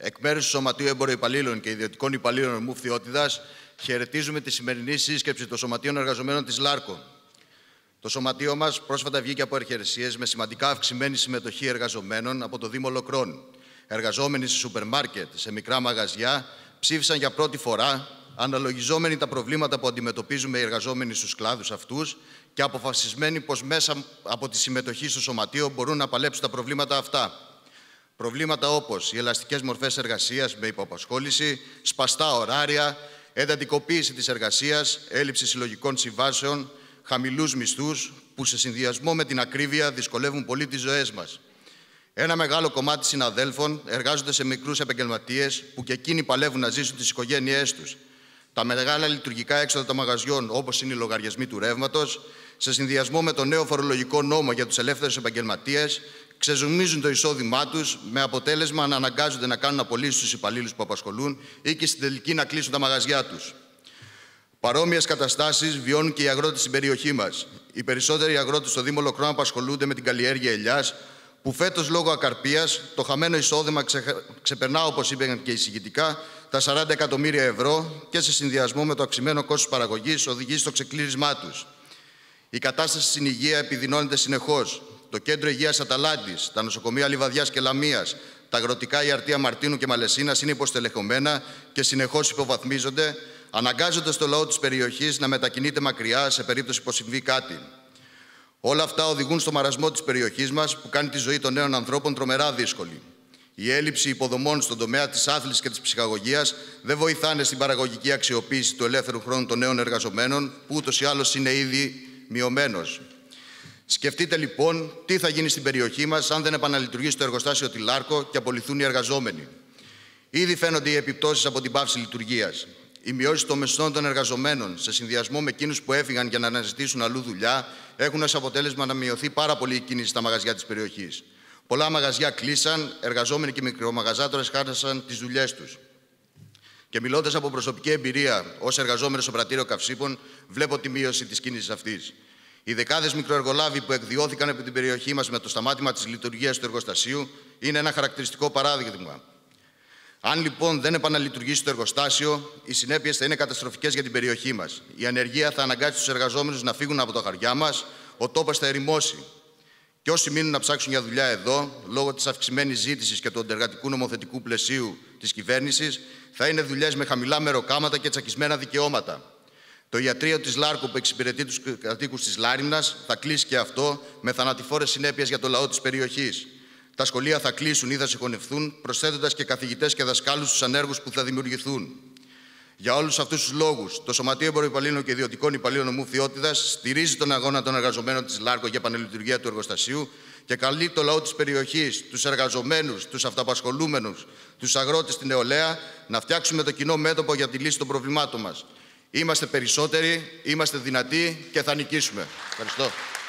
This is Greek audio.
εκ μέρους του Σωματείου Εμποροϊπαλλήλων και Ιδιωτικών Υπαλλήλων Μουφτιότητας, χαιρετίζουμε τη σημερινή σύσκεψη των Σωματείων Εργαζομένων της ΛΑΡΚΟ. Το Σωματείο μας πρόσφατα βγήκε από αρχαιρεσίες με σημαντικά αυξημένη συμμετοχή εργαζομένων από το Δήμο Λοκρών. Εργαζόμενοι σε σούπερ μάρκετ, σε μικρά μαγαζιά, ψήφισαν για πρώτη φορά, αναλογιζόμενοι τα προβλήματα που αντιμετωπίζουμε οι εργαζόμενοι στους κλάδους αυτούς και αποφασισμένοι πως μέσα από τη συμμετοχή στο Σωματείο μπορούν να παλέψουν τα προβλήματα αυτά. Προβλήματα όπως οι ελαστικές μορφές εργασίας με υποαπασχόληση, σπαστά ωράρια, εντατικοποίηση της εργασίας, έλλειψη συλλογικών συμβάσεων, χαμηλούς μισθούς που σε συνδυασμό με την ακρίβεια δυσκολεύουν πολύ τις ζωές μας. Ένα μεγάλο κομμάτι συναδέλφων εργάζονται σε μικρούς επαγγελματίες που και εκείνοι παλεύουν να ζήσουν τις οικογένειές τους. Τα μεγάλα λειτουργικά έξοδα των μαγαζιών, όπως είναι οι λογαριασμοί του ρεύματος, σε συνδυασμό με το νέο φορολογικό νόμο για τους ελεύθερους επαγγελματίες, ξεζουμίζουν το εισόδημά τους με αποτέλεσμα να αναγκάζονται να κάνουν απολύσεις στους υπαλλήλους που απασχολούν ή και στην τελική να κλείσουν τα μαγαζιά τους. Παρόμοιες καταστάσεις βιώνουν και οι αγρότες στην περιοχή μας. Οι περισσότεροι αγρότες στο Δήμο Λοκρών απασχολούνται με την καλλιέργεια ελιάς, που φέτος λόγω ακαρπίας το χαμένο εισόδημα ξεπερνά, όπως είπαν και εισηγητικά, τα 40 εκατομμύρια ευρώ και σε συνδυασμό με το αυξημένο κόστος παραγωγής οδηγεί στο ξεκλήρισμά τους. Η κατάσταση στην υγεία επιδεινώνεται συνεχώς. Το Κέντρο Υγείας Αταλάντης, τα νοσοκομεία Λιβαδιάς και Λαμίας, τα αγροτικά Ιαρτία Μαρτίνου και Μαλαισίνας είναι υποστελεχωμένα και συνεχώς υποβαθμίζονται, αναγκάζοντας το λαό της περιοχής να μετακινείται μακριά σε περίπτωση που συμβεί κάτι. Όλα αυτά οδηγούν στο μαρασμό της περιοχής μας που κάνει τη ζωή των νέων ανθρώπων τρομερά δύσκολη. Η έλλειψη υποδομών στον τομέα της άθλησης και της ψυχαγωγίας δεν βοηθάνε στην παραγωγική αξιοποίηση του ελεύθερου χρόνου των νέων εργαζομένων, που ούτως ή άλλως είναι ήδη μειωμένος. Σκεφτείτε λοιπόν τι θα γίνει στην περιοχή μας αν δεν επαναλειτουργήσει το εργοστάσιο τη ΛΑΡΚΟ και απολυθούν οι εργαζόμενοι. Ήδη φαίνονται οι επιπτώσεις από την πάυση λειτουργίας. Οι μειώσεις των μισθών των εργαζομένων, σε συνδυασμό με εκείνους που έφυγαν για να αναζητήσουν αλλού δουλειά, έχουν ως αποτέλεσμα να μειωθεί πάρα πολύ η κίνηση στα μαγαζιά της περιοχής. Πολλά μαγαζιά κλείσαν, εργαζόμενοι και μικρομαγαζάτορες χάσαν τις δουλειές τους. Και μιλώντας από προσωπική εμπειρία ως εργαζόμενος στο πρατήριο καυσίμων, βλέπω τη μείωση της κίνησης αυτής. Οι δεκάδες μικροεργολάβοι που εκδιώθηκαν από την περιοχή μας με το σταμάτημα της λειτουργίας του εργοστασίου είναι ένα χαρακτηριστικό παράδειγμα. Αν λοιπόν δεν επαναλειτουργήσει το εργοστάσιο, οι συνέπειες θα είναι καταστροφικές για την περιοχή μας. Η ανεργία θα αναγκάσει τους εργαζόμενους να φύγουν από τα χωριά μας, ο τόπος θα ερημώσει. Και όσοι μείνουν να ψάξουν για δουλειά εδώ, λόγω της αυξημένης ζήτησης και του αντεργατικού νομοθετικού πλαισίου της κυβέρνησης, θα είναι δουλειές με χαμηλά μεροκάματα και τσακισμένα δικαιώματα. Το ιατρείο της ΛΑΡΚΟ που εξυπηρετεί τους κατοίκους της Λάρινας θα κλείσει και αυτό, με θανατηφόρες συνέπειες για το λαό της περιοχής. Τα σχολεία θα κλείσουν ή θα συγχωνευτούν, προσθέτοντας και καθηγητές και δασκάλους στους ανέργους που θα δημιουργηθούν. Για όλους αυτούς τους λόγους, το Σωματείο Εμποροϊπαλλήλων και Ιδιωτικών Υπαλλήλων Μουφτιότητας στηρίζει τον αγώνα των εργαζομένων της ΛΑΡΚΟ για επαναλειτουργία του εργοστασίου και καλεί το λαό της περιοχής, τους εργαζομένους, τους αυταπασχολούμενους, τους αγρότες, την νεολαία, να φτιάξουμε το κοινό μέτωπο για τη λύση των προβλημάτων μας. Είμαστε περισσότεροι, είμαστε δυνατοί και θα νικήσουμε. Ευχαριστώ.